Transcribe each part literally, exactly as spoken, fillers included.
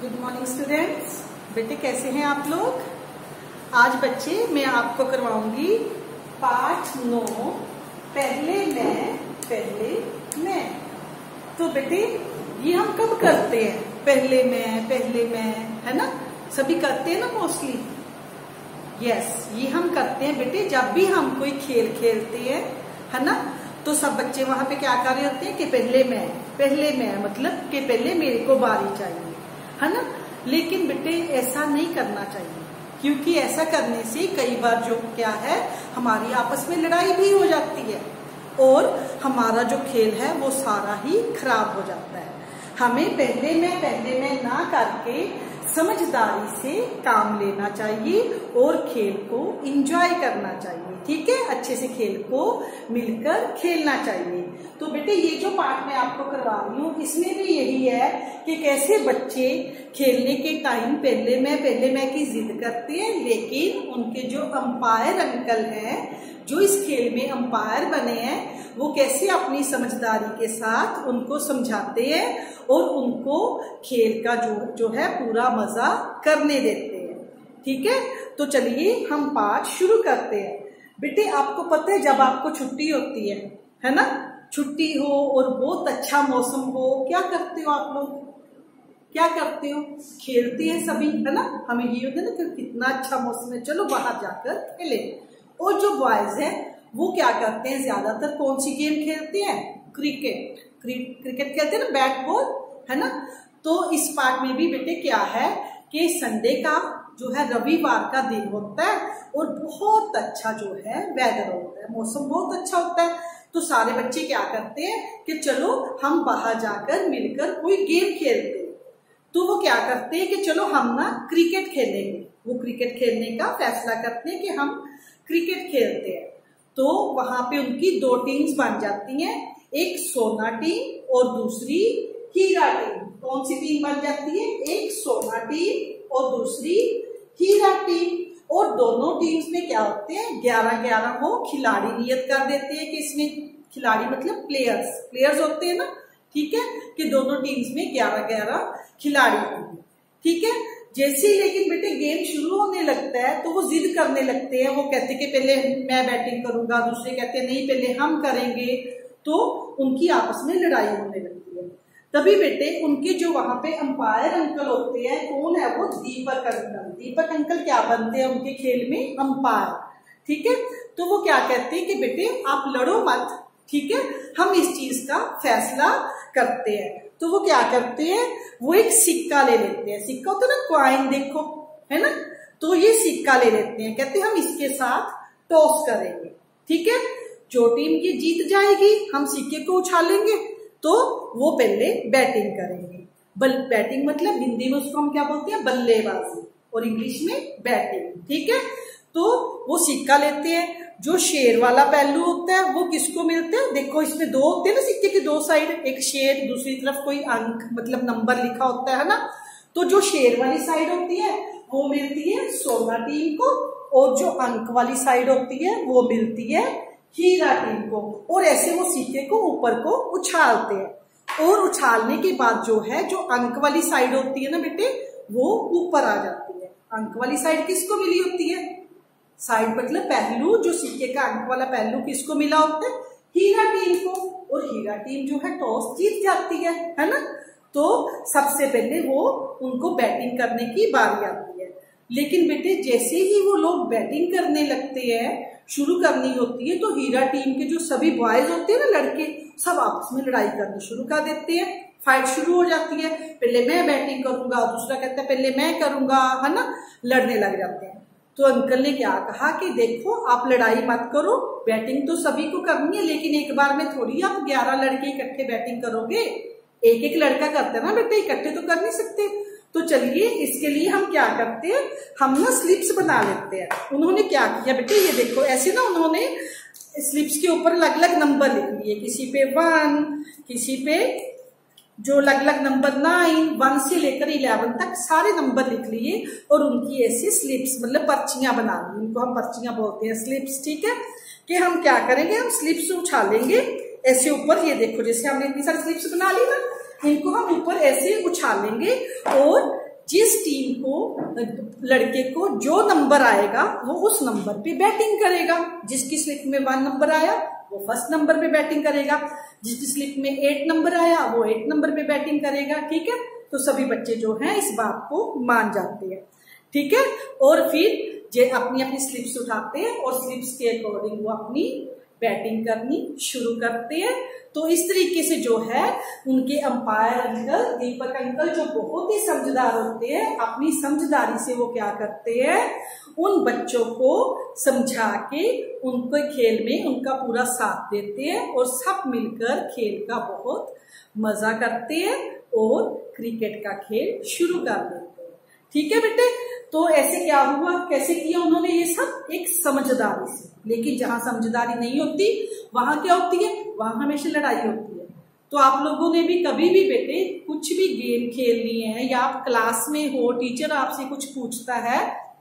Good morning students. बेटे कैसे हैं आप लोग। आज बच्चे मैं आपको करवाऊंगी पाठ नौ, पहले मैं पहले मैं। तो बेटे ये हम कब करते हैं, पहले मैं पहले मैं, है ना, सभी करते हैं ना मोस्टली। यस, ये हम करते हैं बेटे जब भी हम कोई खेल खेलते हैं, है ना। तो सब बच्चे वहां पे क्या कर रहे होते हैं कि पहले मैं पहले मैं मतलब कि पहले मेरे को बारी चाहिए, है ना। लेकिन बेटे ऐसा नहीं करना चाहिए, क्योंकि ऐसा करने से कई बार जो क्या है हमारी आपस में लड़ाई भी हो जाती है और हमारा जो खेल है वो सारा ही खराब हो जाता है। हमें पहले मैं पहले मैं ना करके समझदारी से काम लेना चाहिए और खेल को एंजॉय करना चाहिए, ठीक है। अच्छे से खेल को मिलकर खेलना चाहिए। तो बेटे ये जो पाठ मैं आपको करवा रही हूँ इसमें भी यही है कि कैसे बच्चे खेलने के टाइम पहले मैं पहले मैं की जिद करते हैं, लेकिन उनके जो अंपायर अंकल हैं जो इस खेल में अंपायर बने हैं वो कैसे अपनी समझदारी के साथ उनको समझाते हैं और उनको खेल का जो जो है पूरा मजा करने देते हैं, ठीक है। तो चलिए हम पाठ शुरू करते हैं। बेटे आपको पता है जब आपको छुट्टी होती है है ना, छुट्टी हो और बहुत अच्छा मौसम हो, क्या करते हो आप लोग, क्या करते हो, खेलते हैं सभी, है ना। हमें ये होता है ना कि कितना अच्छा मौसम है, चलो बाहर जाकर खेले। और जो बॉयज है वो क्या करते हैं, ज्यादातर कौन सी गेम खेलते हैं, क्रिकेट क्रिकेट खेलते हैं ना, बैट बॉल, है ना। तो इस पार्ट में भी बेटे क्या है कि संडे का जो है रविवार का दिन होता है और बहुत अच्छा जो है वेदर होता है, मौसम बहुत अच्छा होता है। तो सारे बच्चे क्या करते हैं कि चलो हम बाहर जाकर मिलकर कोई गेम खेलते हैं। तो वो क्या करते हैं कि चलो हम ना क्रिकेट खेलेंगे, वो क्रिकेट खेलने का फैसला करते हैं कि हम क्रिकेट खेलते हैं। तो वहां पे उनकी दो टीम्स बन जाती हैं, एक सोना टीम और दूसरी हीरा टीम। कौन सी टीम बन जाती है, एक सोना टीम और दूसरी हीरा टीम। और दोनों टीम्स में क्या होते हैं, ग्यारह ग्यारह वो खिलाड़ी नियत कर देते हैं कि इसमें खिलाड़ी मतलब प्लेयर्स प्लेयर्स होते हैं ना, ठीक है, कि दोनों टीम्स में ग्यारह ग्यारह खिलाड़ी होंगे, ठीक है। जैसे ही लेकिन बेटे गेम शुरू होने लगता है तो वो जिद करने लगते हैं, वो कहते हैं कि पहले मैं बैटिंग करूंगा, दूसरे कहते हैं नहीं पहले हम करेंगे। तो उनकी आपस में लड़ाई होने लगती है। तभी बेटे उनके जो वहां पे अंपायर अंकल होते हैं, कौन है वो, दीपक अंकल। दीपक अंकल क्या बनते हैं उनके खेल में, अंपायर, ठीक है। तो वो क्या कहते हैं कि बेटे आप लड़ो मत, ठीक है, हम इस चीज का फैसला करते हैं। तो वो क्या करते हैं, वो एक सिक्का ले लेते हैं, सिक्का होता है ना, क्वाइन, देखो, है ना। तो ये सिक्का ले लेते हैं, कहते हैं हम इसके साथ टॉस करेंगे, ठीक है। जो टीम ये जीत जाएगी हम सिक्के को उछालेंगे, तो वो पहले बैटिंग करेंगे। बल बैटिंग मतलब हिंदी में उसको हम क्या बोलते हैं, बल्लेबाजी, और इंग्लिश में बैटिंग, ठीक है। तो वो सिक्का लेते हैं, जो शेर वाला पहलू होता है वो किसको मिलता है, देखो इसमें दो होते हैं ना सिक्के की दो साइड, एक शेर दूसरी तरफ कोई अंक मतलब नंबर लिखा होता है ना। तो जो शेर वाली साइड होती है वो मिलती है सोना टीम को, और जो अंक वाली साइड होती है वो मिलती है हीरा टीम को। और ऐसे वो सिक्के को ऊपर को उछालते हैं, और उछालने के बाद जो है जो अंक वाली साइड होती है ना बेटे वो ऊपर आ जाती है। अंक वाली साइड किसको मिली होती है, साइड मतलब पहलू, जो सिक्के का अंक वाला पहलू किसको मिला होता है, हीरा टीम को। और हीरा टीम जो है टॉस जीत जाती है, है ना। तो सबसे पहले वो उनको बैटिंग करने की बारी आती है। लेकिन बेटे जैसे ही वो लोग बैटिंग करने लगते हैं, शुरू करनी होती है, तो हीरा टीम के जो सभी बॉयज होते हैं ना, लड़के, सब आपस में लड़ाई करनी शुरू कर देते हैं, फाइट शुरू हो जाती है। पहले मैं बैटिंग करूंगा, दूसरा कहता है पहले मैं करूंगा, है ना, लड़ने लग जाते हैं। तो अंकल ने क्या कहा कि देखो आप लड़ाई मत करो, बैटिंग तो सभी को करनी है, लेकिन एक बार में थोड़ी आप ग्यारह लड़के इकट्ठे बैटिंग करोगे, एक एक लड़का करते हैं ना बेटे, इकट्ठे तो कर नहीं सकते। तो चलिए इसके लिए हम क्या करते हैं, हम ना स्लिप्स बना लेते हैं। उन्होंने क्या किया बेटे, ये देखो ऐसे ना उन्होंने स्लिप्स के ऊपर अलग अलग नंबर लिख लिए, किसी पे वन, किसी पे जो अलग अलग नंबर नाइन, वन से लेकर इलेवन तक सारे नंबर लिख लिए, और उनकी ऐसी स्लिप्स मतलब पर्चियां बना ली, उनको हम पर्चियां बोलते हैं, स्लिप्स, ठीक है। कि हम क्या करेंगे, हम स्लिप्स उछालेंगे ऐसे ऊपर, ये देखो जैसे हमने इतनी सारी स्लिप्स बना ली ना, इनको हम ऊपर ऐसे उछालेंगे और जिस टीम को लड़के को जो नंबर आएगा वो उस नंबर पे बैटिंग करेगा। जिसकी स्लिप में वन नंबर आया वो फर्स्ट नंबर पे बैटिंग करेगा, जिसकी स्लिप में एट नंबर आया वो एट नंबर पे बैटिंग करेगा। ठीक है, तो सभी बच्चे जो हैं इस बात को मान जाते हैं। ठीक है, और फिर जे अपनी अपनी स्लिप्स उठाते हैं और स्लिप्स के अकॉर्डिंग वो अपनी बैटिंग करनी शुरू करते हैं। तो इस तरीके से जो है उनके अंपायर अंकल, दीपक अंकल, जो बहुत ही समझदार होते हैं, अपनी समझदारी से वो क्या करते हैं, उन बच्चों को समझा के उनके खेल में उनका पूरा साथ देते हैं और सब मिलकर खेल का बहुत मजा करते हैं और क्रिकेट का खेल शुरू कर देते हैं। ठीक है बेटे, तो ऐसे क्या हुआ, कैसे किया उन्होंने ये सब, एक समझदारी से। लेकिन जहां समझदारी नहीं होती वहां क्या होती है, वहां हमेशा लड़ाई होती है। तो आप लोगों ने भी कभी भी बेटे कुछ भी गेम खेलनी है या आप क्लास में हो, टीचर आपसे कुछ पूछता है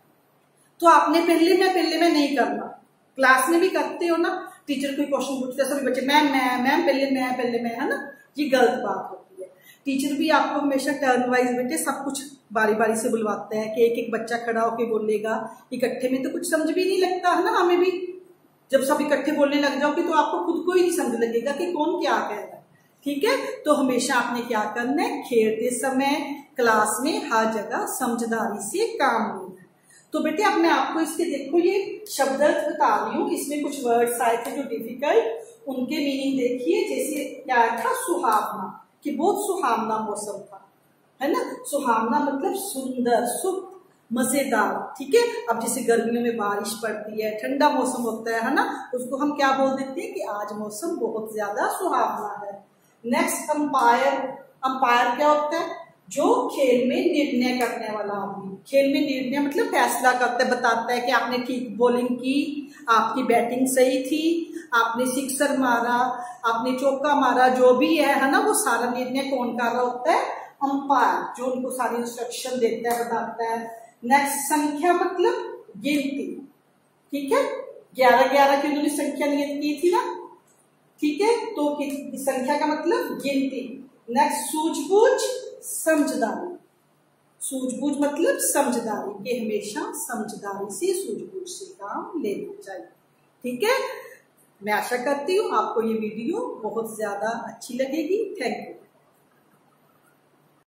तो आपने पहले मैं पहले मैं नहीं करना। क्लास में भी करते हो ना, टीचर कोई क्वेश्चन पूछता है सभी बच्चे मैम मैं मैम पहले मैं पहले मैं, है ना, ये गलत बात होती है। टीचर भी आपको हमेशा टर्न वाइज बेटे सब कुछ बारी बारी से बुलवाता है कि एक एक बच्चा खड़ा होकर बोलेगा। इकट्ठे में तो कुछ समझ भी नहीं लगता है ना, हमें भी जब सब इकट्ठे बोलने लग जाओगे तो आपको खुद को ही नहीं समझ लगेगा कि कौन क्या कह रहा है। ठीक है, तो हमेशा आपने क्या करना है, खेलते समय क्लास में हर जगह समझदारी से काम लेना है। तो बेटे अब मैं आपको इसके देखो ये शब्द बता रही हूँ, इसमें कुछ वर्ड्स आए थे जो डिफिकल्ट, उनके मीनिंग देखिए। जैसे क्या था, सुहावना, कि बहुत सुहावना मौसम था, है ना। सुहावना मतलब सुंदर, सुख, मजेदार। ठीक है, अब जैसे गर्मियों में बारिश पड़ती है, ठंडा मौसम होता है है ना, उसको हम क्या बोल देते हैं कि आज मौसम बहुत ज्यादा सुहावना है। नेक्स्ट अंपायर, अंपायर क्या होता है, जो खेल में निर्णय करने वाला आदमी। खेल में निर्णय मतलब फैसला करता है, बताता है कि आपने ठीक बॉलिंग की, आपकी बैटिंग सही थी, आपने सिक्सर मारा, आपने चौका मारा, जो भी है है ना, वो सारा निर्णय कौन कर रहा होता है, अंपायर, जो उनको सारी इंस्ट्रक्शन देता है, बताता है। नेक्स्ट संख्या मतलब गिनती। ठीक है, ग्यारह ग्यारह की उन्होंने संख्या नियत की थी ना। ठीक है, तो संख्या का मतलब गिनती। नेक्स्ट सूझबूझ, समझदारी। सूझबूझ मतलब समझदारी, कि हमेशा समझदारी से सूझबूझ से काम लेना चाहिए। ठीक है, मैं आशा करती हूँ आपको ये वीडियो बहुत ज्यादा अच्छी लगेगी। Thank you.